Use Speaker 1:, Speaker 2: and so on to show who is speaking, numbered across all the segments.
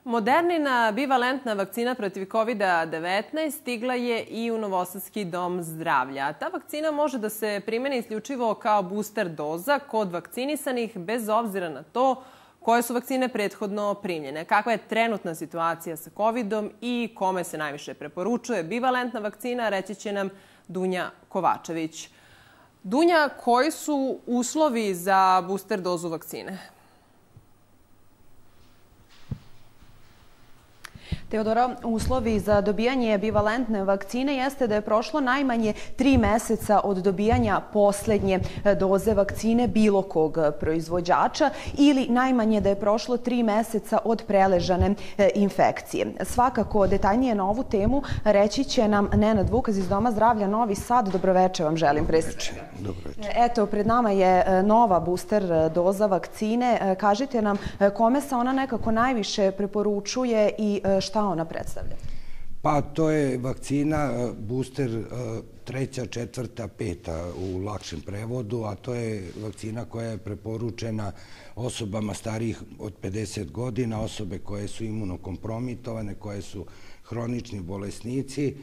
Speaker 1: Modernina bivalentna vakcina protiv COVID-19 stigla je i u Novosadski dom zdravlja. Ta vakcina može da se primeni isključivo kao booster doza kod vakcinisanih bez obzira na to koje su vakcine prethodno primljene. Kakva je trenutna situacija sa COVID-om i kome se najviše preporučuje bivalentna vakcina, reći će nam Dunja Kovačević. Dunja, koji su uslovi za booster dozu vakcine?
Speaker 2: Teodora, uslovi za dobijanje bivalentne vakcine jeste da je prošlo najmanje 3 meseca od dobijanja poslednje doze vakcine bilo kog proizvođača ili najmanje da je prošlo 3 meseca od preležane infekcije. Svakako detaljnije na ovu temu reći će nam Nenad Vukaz iz Doma zdravlja Novi Sad. Dobroveče vam želim, predsjedniče. Eto, pred nama je nova booster doza vakcine. Kažite nam kome se ona nekako najviše preporučuje i šta ona predstavlja?
Speaker 3: Pa to je vakcina booster 3., 4., 5. u lakšem prevodu, a to je vakcina koja je preporučena osobama starijih od 50 godina, osobe koje su imunokompromitovane, koje su hronični bolesnici,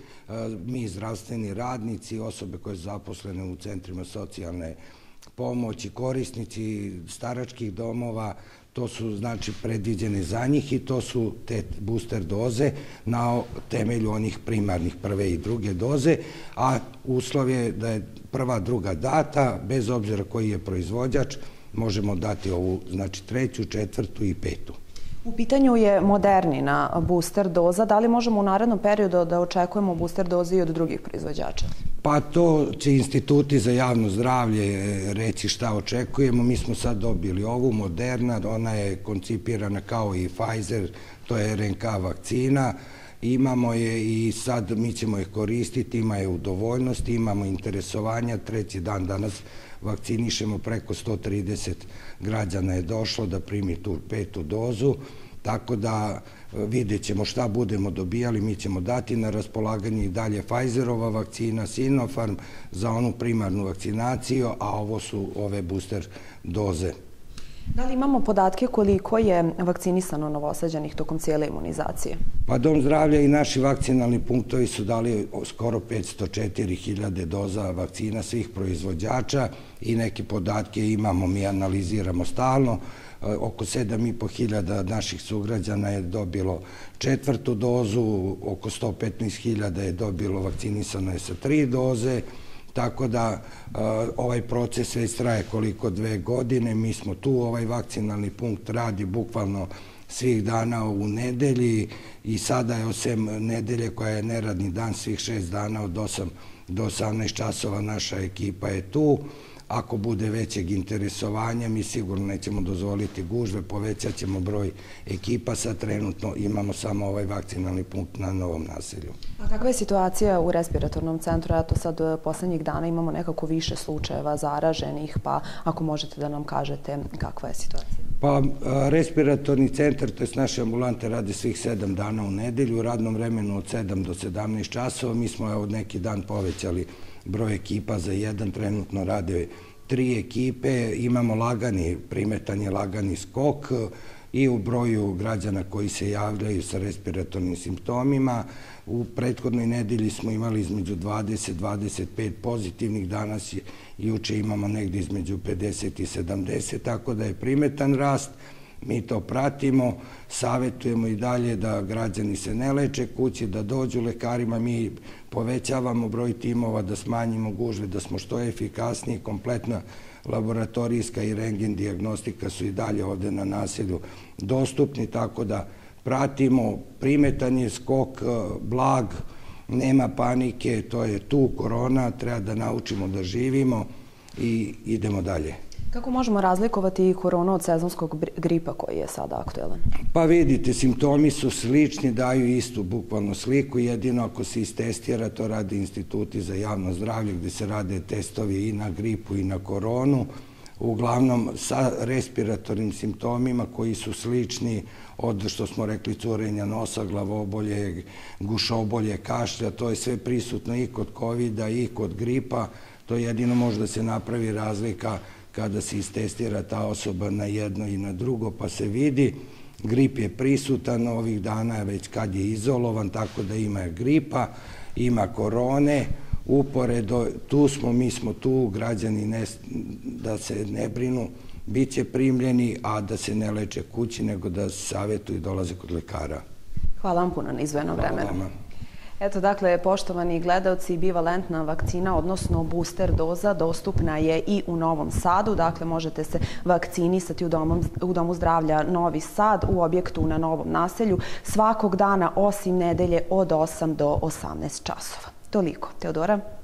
Speaker 3: mi zdravstveni radnici, osobe koje su zaposlene u centrima socijalne pomoći, korisnici staračkih domova. To su znači predviđene za njih i to su te booster doze na temelju onih primarnih prve i druge doze, a uslov je da je prva, druga data, bez obzira koji je proizvođač, možemo dati ovu, znači 3., 4. i 5.
Speaker 2: U pitanju je Modernina booster doza. Da li možemo u narednom periodu da očekujemo booster doze i od drugih proizvođača?
Speaker 3: Pa to će instituti za javno zdravlje reći šta očekujemo. Mi smo sad dobili ovu Moderna, ona je koncipirana kao i Pfizer, to je RNK vakcina. Imamo je i sad mi ćemo je koristiti, ima je u dovoljnosti, imamo interesovanja. 3. dan danas vakcinišemo, preko 130 građana je došlo da primi tu 5. dozu, tako da vidjet ćemo šta budemo dobijali, mi ćemo dati na raspolaganje i dalje Pfizerova vakcina, Sinopharm za onu primarnu vakcinaciju, a ovo su ove booster doze.
Speaker 2: Da li imamo podatke koliko je vakcinisano Novosađanih tokom cijele imunizacije?
Speaker 3: Pa Dom zdravlja i naši vakcinalni punktovi su dali skoro 504.000 doza vakcina svih proizvođača i neke podatke imamo, mi analiziramo stalno. Oko 7.500 naših sugrađana je dobilo 4. dozu, oko 115.000 je dobilo, vakcinisano je sa 3 doze, tako da ovaj proces već traje koliko 2 godine. Mi smo tu, ovaj vakcinalni punkt radi bukvalno svih dana u nedelji i sada je osim nedelje koja je neradni dan, svih 6 dana od 8 do 18 časova naša ekipa je tu. Ako bude većeg interesovanja, mi sigurno nećemo dozvoliti gužve, povećat ćemo broj ekipa. Sad trenutno imamo samo ovaj vakcinalni punkt na Novom naselju.
Speaker 2: A kakva je situacija u respiratornom centru? Eto sad poslednjih dana imamo nekako više slučajeva zaraženih, pa ako možete da nam kažete kakva je situacija?
Speaker 3: Pa respiratorni centar, to je naše ambulante, rade svih 7 dana u nedelju, u radnom vremenu od 7 do 17 časova. Mi smo od neki dan povećali broj ekipa za 1, trenutno rade 3 ekipe, imamo primetan je lagani skok i u broju građana koji se javljaju sa respiratornim simptomima. U prethodnoj nedelji smo imali između 20-25 pozitivnih, danas i juče imamo negdje između 50 i 70, tako da je primetan rast. Mi to pratimo, savjetujemo i dalje da građani se ne leče kući, da dođu lekarima, mi povećavamo broj timova, da smanjimo gužve, da smo što efikasniji, kompletna laboratorijska i rentgen dijagnostika su i dalje ovde na naselju dostupni, tako da pratimo, primetan je skok, blag, nema panike, to je tu korona, treba da naučimo da živimo i idemo dalje.
Speaker 2: Kako možemo razlikovati koronu od sezonskog gripa koji je sada aktuelan?
Speaker 3: Pa vidite, simptomi su slični, daju istu bukvalno sliku, jedino ako se istestira, to rade instituti za javno zdravlje gde se rade testovi i na gripu i na koronu, uglavnom sa respiratornim simptomima koji su slični od, što smo rekli, curenja nosa, glavobolje, gušobolje, kašlja, to je sve prisutno i kod COVID-a i kod gripa, to jedino može da se napravi razlika kada se istestira ta osoba na jedno i na drugo, pa se vidi. grip je prisutan, ovih dana već kad je izolovan, tako da ima gripa, ima korone, uporedo, tu smo, mi smo tu, građani da se ne brinu, bit će primljeni, a da se ne leče kući, nego da savjetuju i dolaze kod lekara.
Speaker 2: Hvala vam puno na izdvojenom vremenu.
Speaker 3: Hvala vam.
Speaker 2: Eto, dakle, poštovani gledalci, bivalentna vakcina, odnosno booster doza, dostupna je i u Novom Sadu. Dakle, možete se vakcinisati u Domu zdravlja Novi Sad, u objektu na Novom naselju, svakog dana osim nedelje od 8 do 18 časova. Toliko. Teodora?